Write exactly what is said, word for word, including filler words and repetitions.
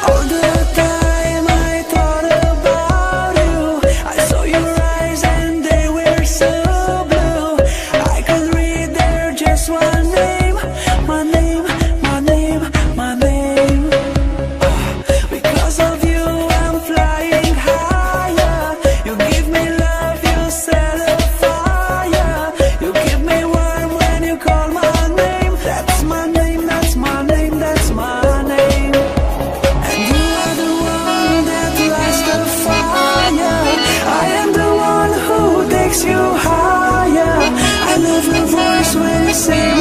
All the time I thought about you. I saw your eyes and they were so blue. I could read there just one name, my name, my name, my name. Because of you I'm flying higher. You give me love, you set a fire. You keep me warm when you call my name. That's my name, that's my name, that's my name. And you are the one that lights the fire. I am the one who takes you higher. I love your voice when you say